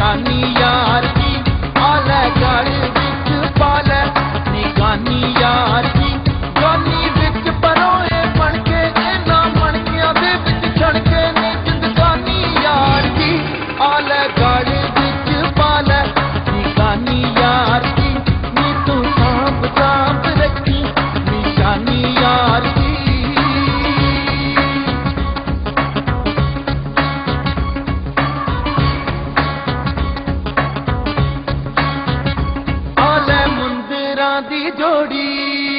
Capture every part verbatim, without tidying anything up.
निशानी यार की आले गल विच पाले निगानी यार की गानी विच परोए बनके इना मनकियां दे विच छड़के ने जिंदगानी यार की आले गल विच पाले निगानी यार की नी तू सांप सांप रखी निशानी यार की दी जोड़ी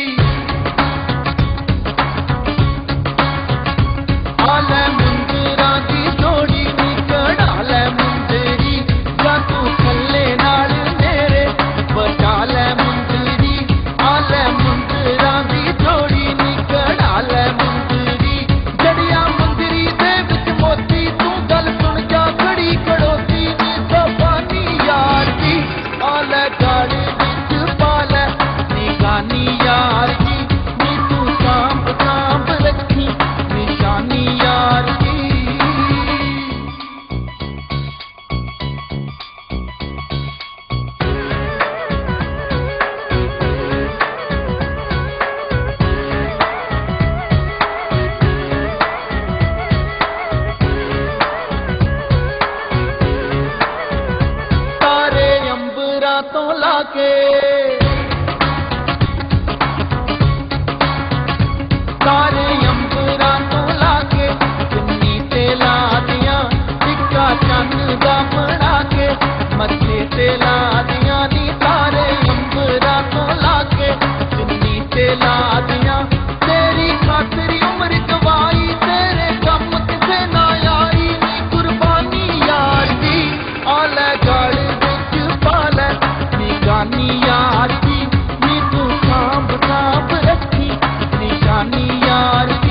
आले मुंदरा दी जोड़ी निकड़ा ले मुंदरी जा तू थल्ले नाल मेरे बचा ले मुंदरी आले मुंदरा दी जोड़ी निकड़ा ले मुंदरी जड़िया मुंदरी दे विच मोती तू गल सुन जा खड़ी खड़ोती नी सबानी यार की आले गाड़ी निशानी यार की नी तू सांप सांप रखी निशानी यार की तारे अंबरा तो लाके सारे अंबरा तो लाके चुन्नी ते ला दिया टिक्का चन्न दा बना के मत्थे ते ला दिया नी सारे अंबरा तो लाके चुन्नी ते ला दिया तेरी खातरी उम्र गवाई तेरे कम किसे ना आई नी कुर्बानी यार की आले गल विच पाले निगानी यार की नी तू सांप सांप रखी निशानी यार की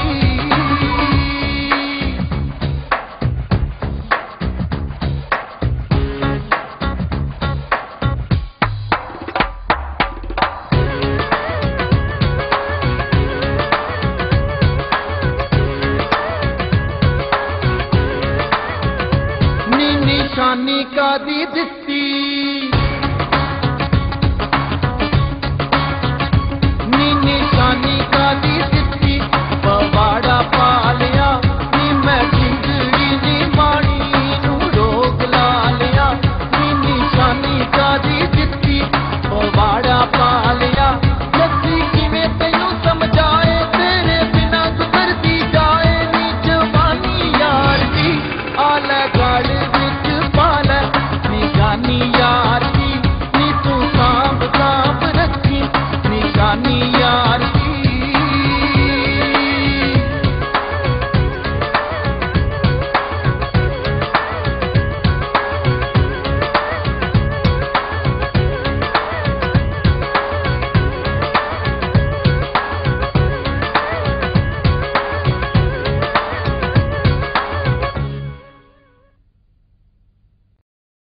नी निशानी का दी दिस्ती नी निशानी का दी दिस्ती पवाड़ा पाले